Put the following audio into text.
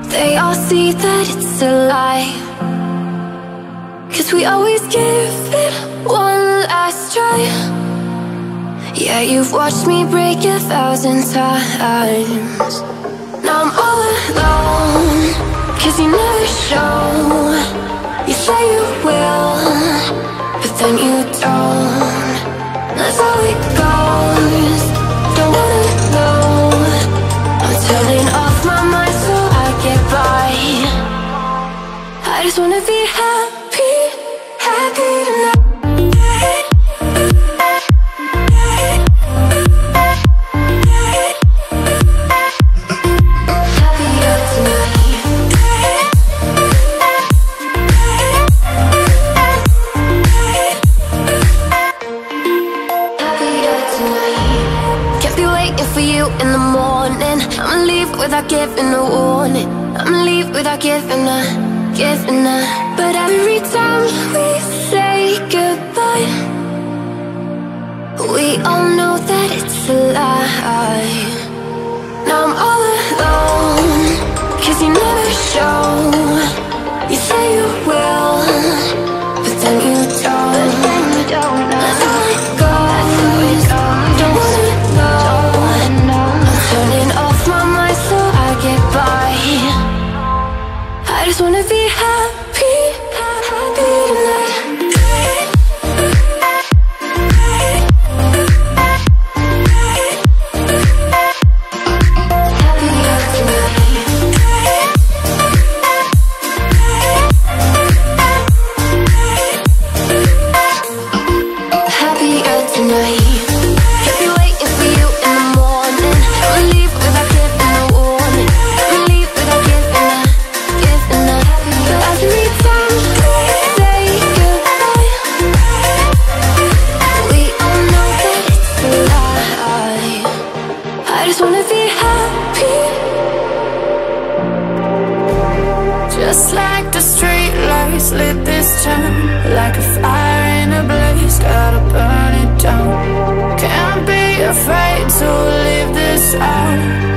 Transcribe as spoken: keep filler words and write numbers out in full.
they all see that it's a lie. 'Cause we always give it one last try. Yeah, you've watched me break a thousand times. Now I'm all alone, 'cause you never show. You say you will, but then you don't. That's how it goes, don't wanna know. I'm turning off my mind so I get by. I just wanna be happy, happy tonight. In the morning, I'ma leave without giving a warning. I'ma leave without giving a, giving a. But every time we say goodbye, we all know that it's a lie. Now I'm all alone, 'cause you never show. You say you will, but then you don't. But then you don't know. That's how it goes, don't wanna know. Turning off my mind so I get by. I just wanna be happy, happy tonight. Happier tonight. Happier tonight. Just like the street lights lit this town, like a fire in a blaze, gotta burn it down. Can't be afraid to leave this out.